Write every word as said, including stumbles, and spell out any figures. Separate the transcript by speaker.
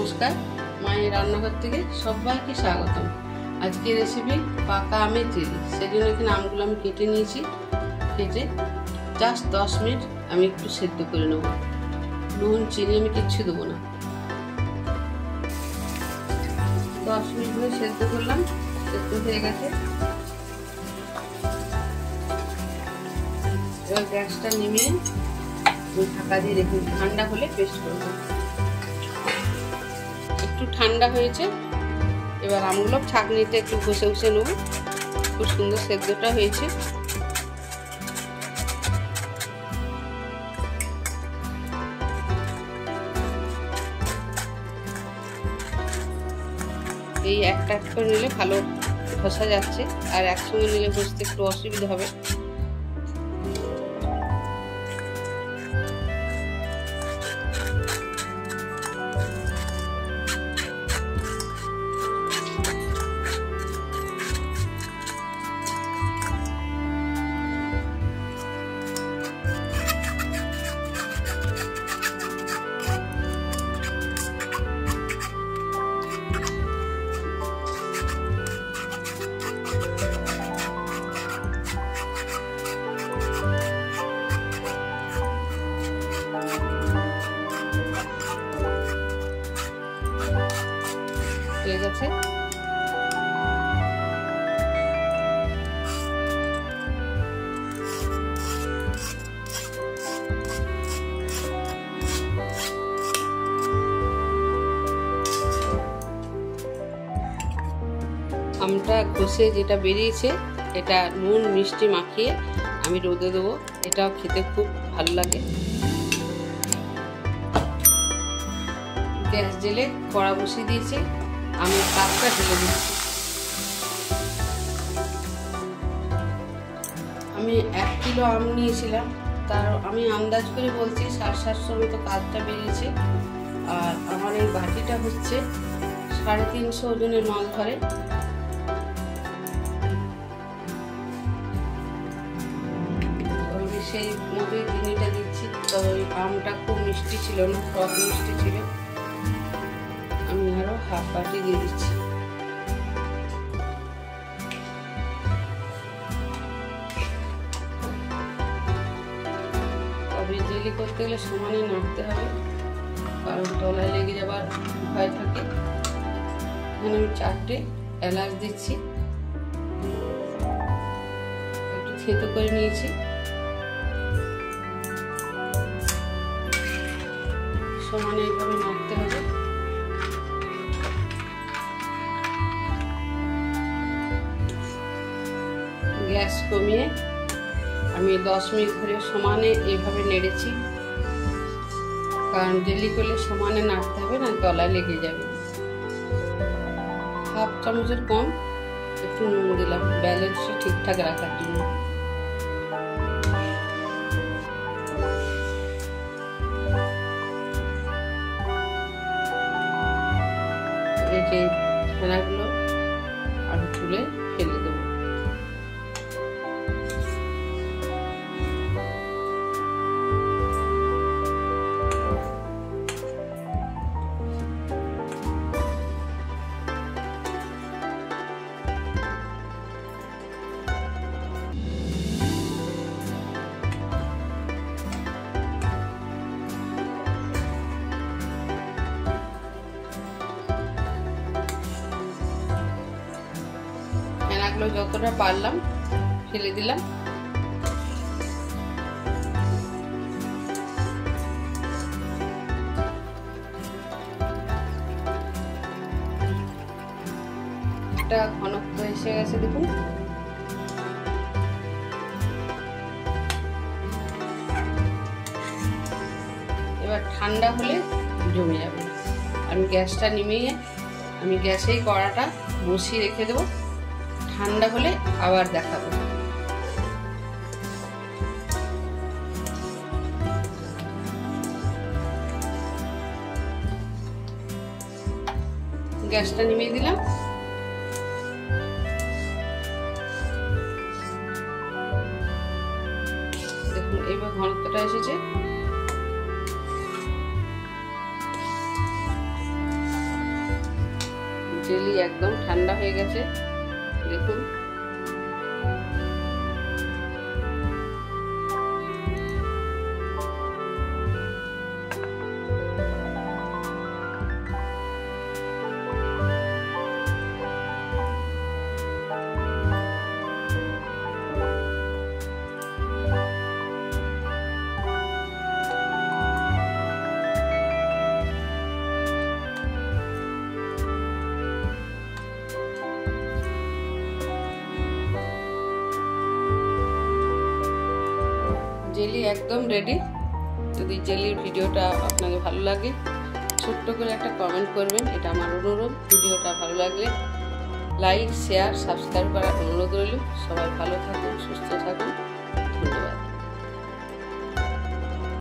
Speaker 1: নমস্কার, মায়ের রান্নাঘর থেকে সবাইকে স্বাগতম। আজকের রেসিপি পাকা আমের জেলি। সেজন্য এখানে আমগুলো আমি কেটে নিয়েছি। কেটে জাস্ট দশ মিনিট আমি একটু সেদ্ধ করে নেব। নুন চিনি আমি কিচ্ছু দেবো না। দশ মিনিট ধরে সেদ্ধ করলাম, সেদ্ধ হয়ে গেছে। এবার গ্যাসটা নিমিয়ে ঢাকা দিয়ে রেখে ঠান্ডা হলে পেস্ট করব। একটু ঠান্ডা হয়েছে, এবার আমগুলো ছাঁকনিতে একটু ঘষে ঘষে নেব। খুব সুন্দর সেদ্ধটা হয়েছে। এই একটা একটা করে নিলে ভালো ঘষা যাচ্ছে, আর একসঙ্গে নিলে ঘষতে একটু অসুবিধা হবে। হয়ে গেছে। আমটা ঘষে যেটা বেরিয়েছে, এটা নুন মিষ্টি মাখিয়ে আমি রোদে দেবো। এটাও খেতে খুব ভালো লাগে। গ্যাস জেলে কড়া বসিয়ে দিয়েছি, আমি কাপটা ঢেলে দিচ্ছি। আমি এক কিলো আম নিয়েছিলাম, তার আমি আন্দাজ করে বলছি সাড়ে সাতশো মতো কাপটা বেরিয়েছে। আর আমার এই বাটিটা হচ্ছে সাড়ে তিনশো ওজনের মাল ধরে। আমি সেই মতোই চিনিটা দিচ্ছি। তবে আমটা খুব মিষ্টি ছিল না, টক মিষ্টি ছিল। আমি আরো হাফ বাটি দিয়ে দিচ্ছি। তবে জেলি করতে গেলে সমানে নাড়তে হবে, কারণ তলায় লেগে যাবার ভয় থাকে। এখানে আমি চারটে এলাচ দিচ্ছি, একটু থেতো করে নিয়েছি। সমানে এইভাবে নাড়তে হবে। গ্যাস কমিয়ে আমি দশ মিনিট ধরে সমানে এইভাবে নেড়েছি, কারণ জেলি করলে সমানে নাড়তে হবে, না তলায় লেগে যাবে। হাফ চামচের কম একটু নুন দিলাম, ব্যালেন্সটা ঠিকঠাক রাখার জন্য। এই যে ছানাগুলো আমি তুলে ফেলে দেবো। যতটা পারলাম ফেলে দিলাম। একটা ঘনত্ব এসে গেছে, দেখুন। এবার ঠান্ডা হলে জমে যাবে। আমি গ্যাসটা নিমিয়ে আমি গ্যাসেই কড়াটা বসিয়ে রেখে দেবো। ঠান্ডা হলে আবার দেখাবো। গ্যাসটা নিভিয়ে দিলাম। দেখুন এইবার ঘনত্বটা এসেছে। জেলি একদম ঠান্ডা হয়ে গেছে, দেখুন। জেলি একদম রেডি। যদি জেলির ভিডিওটা আপনাদের ভালো লাগে ছোট্ট করে একটা কমেন্ট করবেন, এটা আমার অনুরোধ। ভিডিওটা ভালো লাগলে লাইক শেয়ার সাবস্ক্রাইব করার অনুরোধ রইল। সবাই ভালো থাকুন, সুস্থ থাকুন, ধন্যবাদ।